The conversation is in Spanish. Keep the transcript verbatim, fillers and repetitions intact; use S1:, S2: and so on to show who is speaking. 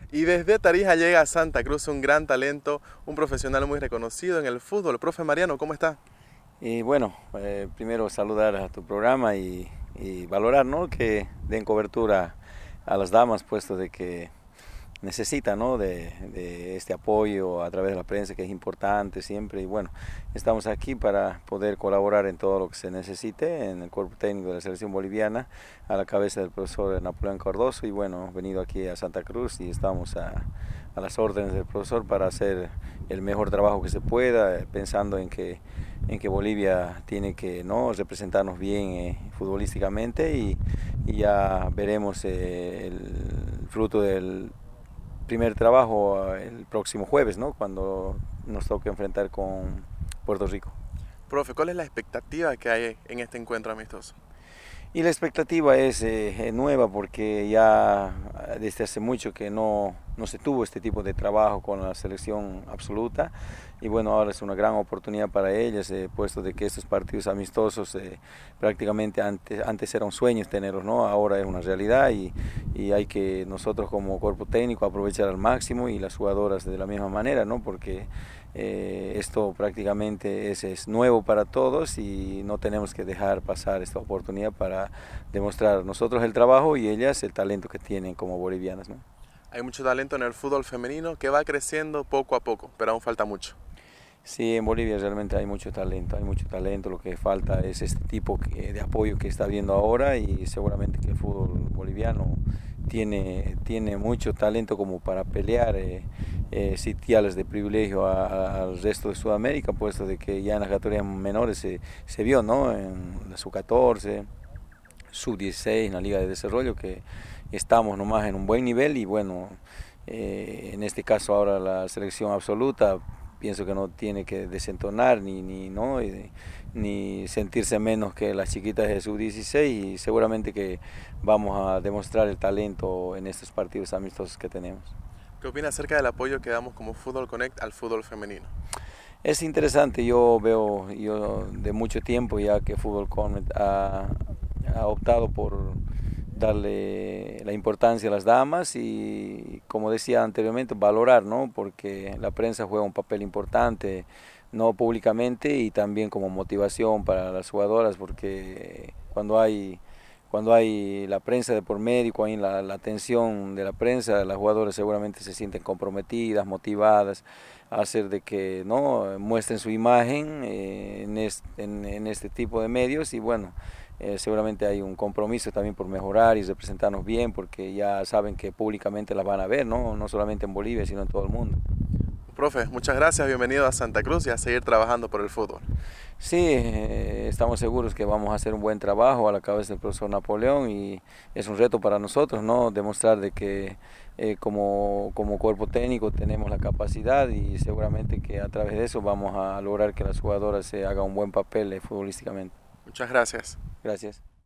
S1: Y desde Tarija llega a Santa Cruz un gran talento, un profesional muy reconocido en el fútbol. Profe Mariano, ¿cómo está?
S2: Y bueno, eh, primero saludar a tu programa y, y valorar, ¿no?, que den cobertura a las damas, puesto de que necesitan, ¿no?, de, de este apoyo a través de la prensa, que es importante siempre. Y bueno, estamos aquí para poder colaborar en todo lo que se necesite en el cuerpo técnico de la selección boliviana, a la cabeza del profesor Napoleón Cardoso. Y bueno, hemos venido aquí a Santa Cruz y estamos a, a las órdenes del profesor para hacer el mejor trabajo que se pueda, pensando en que en que Bolivia tiene que, ¿no?, representarnos bien eh, futbolísticamente, y, y ya veremos eh, el fruto del primer trabajo eh, el próximo jueves, ¿no?, cuando nos toque enfrentar con Puerto Rico.
S1: Profe, ¿cuál es la expectativa que hay en este encuentro amistoso?
S2: Y la expectativa es eh, nueva, porque ya desde hace mucho que no, no se tuvo este tipo de trabajo con la selección absoluta, y bueno, ahora es una gran oportunidad para ellas, eh, puesto de que estos partidos amistosos eh, prácticamente antes, antes era un sueño tenerlos, ¿no? Ahora es una realidad, y, y hay que nosotros como cuerpo técnico aprovechar al máximo, y las jugadoras de la misma manera, ¿no?, porque eh, esto prácticamente es, es nuevo para todos y no tenemos que dejar pasar esta oportunidad para demostrar nosotros el trabajo y ellas el talento que tienen como bolivianas, ¿no?
S1: Hay mucho talento en el fútbol femenino que va creciendo poco a poco, pero aún falta mucho.
S2: Sí, en Bolivia realmente hay mucho talento, hay mucho talento, lo que falta es este tipo de apoyo que está habiendo ahora, y seguramente que el fútbol boliviano tiene, tiene mucho talento como para pelear eh, eh, sitiales de privilegio a, a, al resto de Sudamérica, puesto de que ya en las categorías menores se, se vio, ¿no?, en la sub catorce, sub dieciséis, en la Liga de Desarrollo, que estamos nomás en un buen nivel. Y bueno, eh, en este caso ahora la selección absoluta pienso que no tiene que desentonar ni, ni, ¿no?, y, ni sentirse menos que las chiquitas de sub dieciséis, y seguramente que vamos a demostrar el talento en estos partidos amistosos que tenemos.
S1: ¿Qué opina acerca del apoyo que damos como Fútbol Connect al fútbol femenino?
S2: Es interesante, yo veo yo de mucho tiempo ya que Fútbol Connect ha, ha optado por darle la importancia a las damas, y como decía anteriormente, valorar, ¿no?, porque la prensa juega un papel importante, no públicamente, y también como motivación para las jugadoras, porque cuando hay cuando hay la prensa de por medio, cuando hay la, la atención de la prensa, las jugadoras seguramente se sienten comprometidas, motivadas a hacer de que, ¿no?, muestren su imagen eh, en, este, en, en este tipo de medios. Y bueno, eh, seguramente hay un compromiso también por mejorar y representarnos bien, porque ya saben que públicamente las van a ver, ¿no?, no solamente en Bolivia, sino en todo el mundo.
S1: Profe, muchas gracias, bienvenido a Santa Cruz y a seguir trabajando por el fútbol.
S2: Sí, eh, estamos seguros que vamos a hacer un buen trabajo a la cabeza del profesor Napoleón, y es un reto para nosotros, ¿no?, demostrar de que eh, como, como cuerpo técnico tenemos la capacidad, y seguramente que a través de eso vamos a lograr que las jugadoras se hagan un buen papel eh, futbolísticamente.
S1: Muchas gracias.
S2: Gracias.